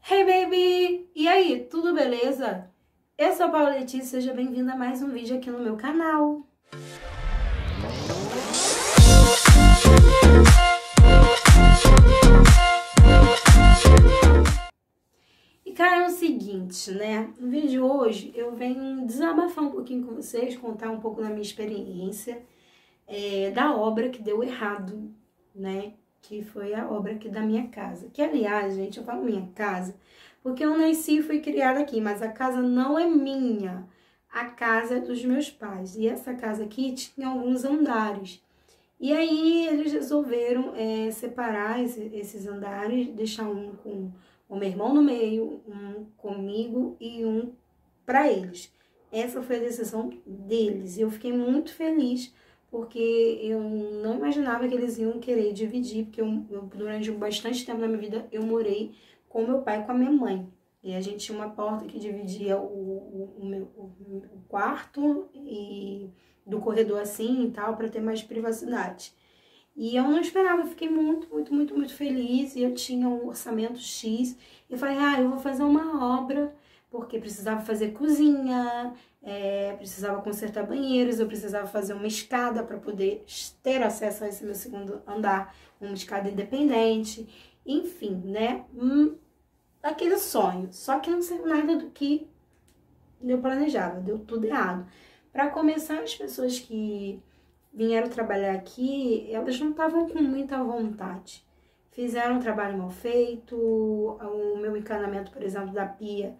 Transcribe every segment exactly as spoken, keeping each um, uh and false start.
Hey baby! E aí, tudo beleza? Eu sou a Paula Letícia, seja bem-vinda a mais um vídeo aqui no meu canal. E cara, é o seguinte, né? No vídeo de hoje eu venho desabafar um pouquinho com vocês, contar um pouco da minha experiência, é, da obra que deu errado, né? Que foi a obra aqui da minha casa. Que, aliás, gente, eu falo minha casa porque eu nasci e fui criada aqui, mas a casa não é minha. A casa é dos meus pais. E essa casa aqui tinha alguns andares. E aí eles resolveram é, separar esse, esses andares, deixar um com o meu irmão no meio, um comigo e um para eles. Essa foi a decisão deles. E eu fiquei muito feliz, porque eu não imaginava que eles iam querer dividir, porque eu, eu, durante bastante tempo da minha vida eu morei com meu pai e com a minha mãe. E a gente tinha uma porta que dividia o, o, o, meu, o, o quarto e do corredor assim e tal, para ter mais privacidade. E eu não esperava, eu fiquei muito, muito, muito, muito feliz. E eu tinha um orçamento X. E falei, ah, eu vou fazer uma obra, porque precisava fazer cozinha, é, precisava consertar banheiros, eu precisava fazer uma escada para poder ter acesso a esse meu segundo andar, uma escada independente, enfim, né? Hum, aquele sonho. Só que não saiu nada do que eu planejava, deu tudo errado. Para começar, as pessoas que vieram trabalhar aqui, elas não estavam com muita vontade. Fizeram um trabalho mal feito, o meu encanamento, por exemplo, da pia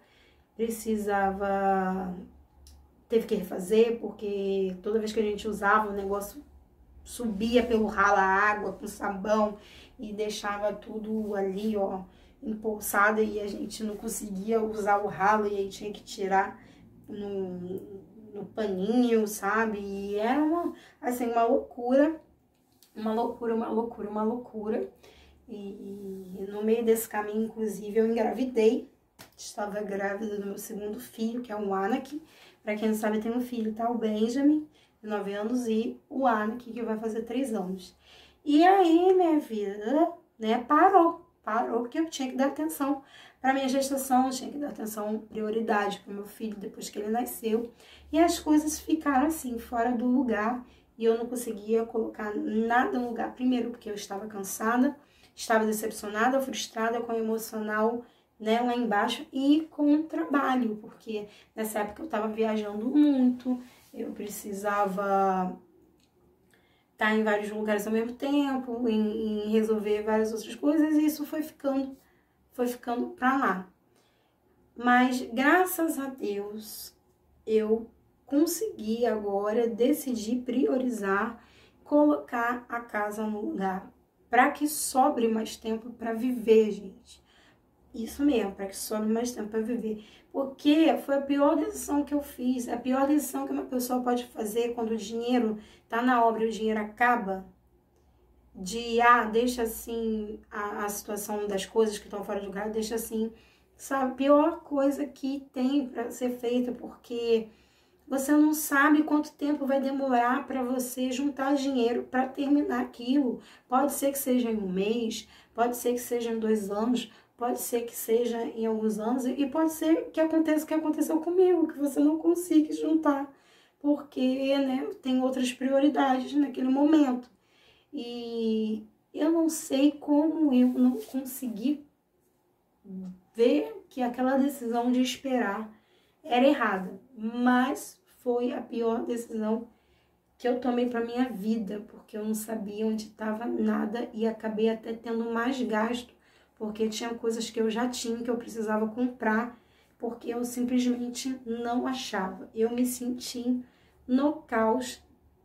precisava, teve que refazer, porque toda vez que a gente usava, o negócio subia pelo ralo a água com sabão e deixava tudo ali, ó, empoçado, e a gente não conseguia usar o ralo e aí tinha que tirar no, no paninho, sabe? E era uma, assim, uma loucura, uma loucura, uma loucura, uma loucura. E, e no meio desse caminho, inclusive, eu engravidei. Estava grávida do meu segundo filho, que é o Anakin. Pra quem não sabe, tem um filho, tá? O Benjamin, de nove anos, e o Anakin, que vai fazer três anos. E aí, minha vida, né, parou. Parou, porque eu tinha que dar atenção para minha gestação, eu tinha que dar atenção, prioridade para o meu filho depois que ele nasceu. E as coisas ficaram assim, fora do lugar. E eu não conseguia colocar nada no lugar. Primeiro, porque eu estava cansada, estava decepcionada, frustrada, com o emocional, né, lá embaixo, e com o trabalho, porque nessa época eu estava viajando muito, eu precisava estar em vários lugares ao mesmo tempo, em, em resolver várias outras coisas, e isso foi ficando, foi ficando pra lá. Mas, graças a Deus, eu consegui agora decidir priorizar, colocar a casa no lugar, para que sobre mais tempo para viver, gente. Isso mesmo, para que sobre mais tempo para viver. Porque foi a pior decisão que eu fiz, a pior decisão que uma pessoa pode fazer quando o dinheiro tá na obra e o dinheiro acaba. De, ah, deixa assim a, a situação das coisas que estão fora de lugar, deixa assim, sabe? A pior coisa que tem para ser feita, porque você não sabe quanto tempo vai demorar para você juntar dinheiro para terminar aquilo. Pode ser que seja em um mês, pode ser que seja em dois anos, pode ser que seja em alguns anos, e pode ser que aconteça o que aconteceu comigo, que você não consiga juntar, porque, né, tem outras prioridades naquele momento. E eu não sei como eu não consegui ver que aquela decisão de esperar era errada, mas foi a pior decisão que eu tomei para minha vida, porque eu não sabia onde estava nada e acabei até tendo mais gasto, porque tinha coisas que eu já tinha, que eu precisava comprar, porque eu simplesmente não achava. Eu me senti no caos,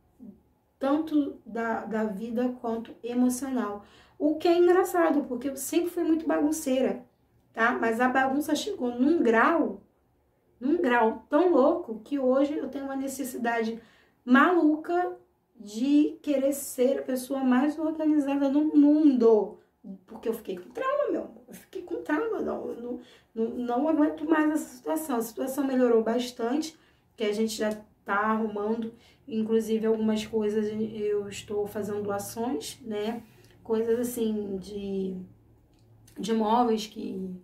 tanto da, da vida quanto emocional. O que é engraçado, porque eu sempre fui muito bagunceira, tá? Mas a bagunça chegou num grau, num grau tão louco, que hoje eu tenho uma necessidade maluca de querer ser a pessoa mais organizada do mundo. Porque eu fiquei com trauma, meu amor. Eu fiquei com trauma, não, não, não, não aguento mais essa situação. A situação melhorou bastante, que a gente já tá arrumando, inclusive algumas coisas eu estou fazendo doações, né? Coisas assim de, de móveis que, que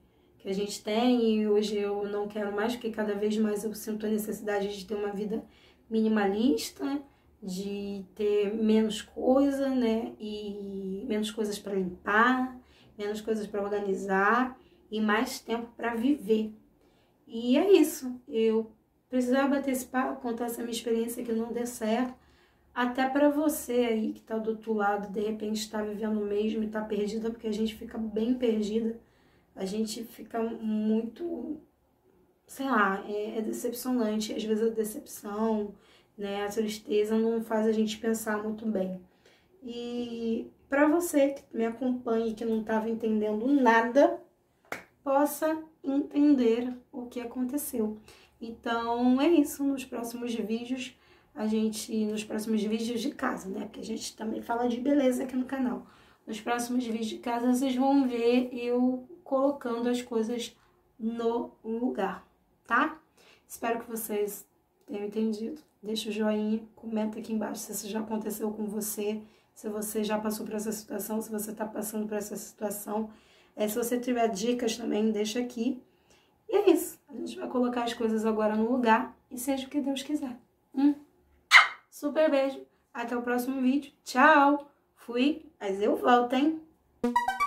que a gente tem, e hoje eu não quero mais, porque cada vez mais eu sinto a necessidade de ter uma vida minimalista, de ter menos coisa, né, e menos coisas para limpar, menos coisas para organizar e mais tempo para viver. E é isso, eu precisava bater esse papo, contar essa minha experiência que não deu certo, até para você aí que tá do outro lado, de repente está vivendo o mesmo e tá perdida, porque a gente fica bem perdida, a gente fica muito, sei lá, é, é decepcionante, às vezes a decepção, né, a tristeza não faz a gente pensar muito bem. E para você que me acompanha e que não estava entendendo nada, possa entender o que aconteceu. Então é isso, nos próximos vídeos, a gente, nos próximos vídeos de casa, né, porque a gente também fala de beleza aqui no canal. Nos próximos vídeos de casa vocês vão ver eu colocando as coisas no lugar, tá? Espero que vocês tenham entendido. Deixa o joinha, comenta aqui embaixo se isso já aconteceu com você, se você já passou por essa situação, se você tá passando por essa situação. É, se você tiver dicas também, deixa aqui. E é isso. A gente vai colocar as coisas agora no lugar e seja o que Deus quiser. Hum? Super beijo. Até o próximo vídeo. Tchau. Fui, mas eu volto, hein?